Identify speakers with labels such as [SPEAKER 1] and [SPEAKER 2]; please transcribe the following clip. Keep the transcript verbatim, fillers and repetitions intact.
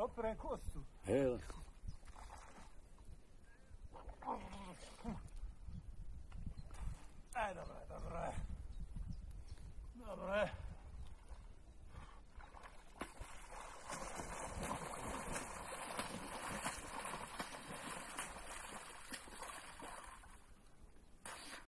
[SPEAKER 1] Da operem kostu.
[SPEAKER 2] Evo.
[SPEAKER 1] E, dobro je, dobro je. Dobro je.